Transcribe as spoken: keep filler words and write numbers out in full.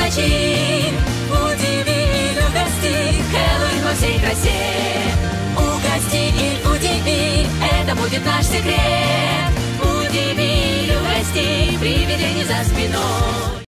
ночи. Удиви или угости, Хэллоуин во всей красе. Угости и удиви, это будет наш секрет. Удиви или угости, привидение за спиной.